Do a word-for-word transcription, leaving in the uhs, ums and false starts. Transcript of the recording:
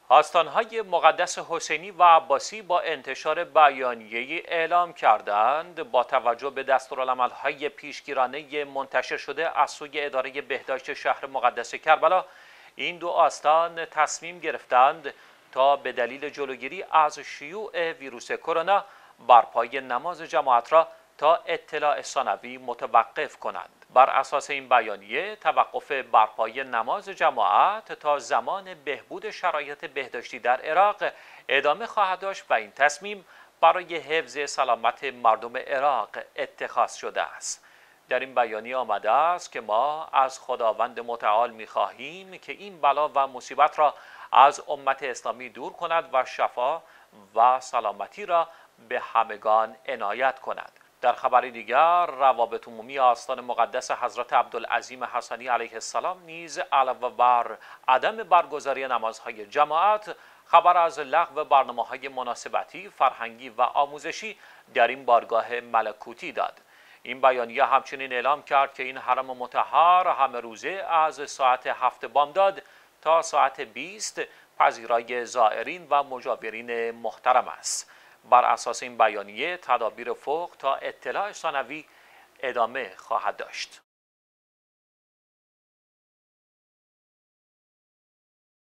آستانهای مقدس حسینی و عباسی با انتشار بیانیه‌ای اعلام کردند با توجه به دستورالعمل‌های پیشگیرانه منتشر شده از سوی اداره بهداشت شهر مقدس کربلا، این دو آستان تصمیم گرفتند تا به دلیل جلوگیری از شیوع ویروس کرونا برپای نماز جماعت را تا اطلاع ثانوی متوقف کنند. بر اساس این بیانیه توقف برپای نماز جماعت تا زمان بهبود شرایط بهداشتی در عراق ادامه خواهد داشت و این تصمیم برای حفظ سلامت مردم عراق اتخاذ شده است. در این بیانیه آمده است که ما از خداوند متعال می‌خواهیم که این بلا و مصیبت را از امت اسلامی دور کند و شفا و سلامتی را به همگان عنایت کند. در خبری دیگر، روابط عمومی آستان مقدس حضرت عبدالعظیم حسنی علیه السلام نیز علاوه بر عدم برگزاری نمازهای جماعت، خبر از لغو برنامه‌های مناسبتی، فرهنگی و آموزشی در این بارگاه ملکوتی داد. این بیانیه همچنین اعلام کرد که این حرم مطهر همه روزه از ساعت هفت بامداد تا ساعت بیست پذیرای زائرین و مجاورین محترم است. بر اساس این بیانیه تدابیر فوق تا اطلاع ثانوی ادامه خواهد داشت.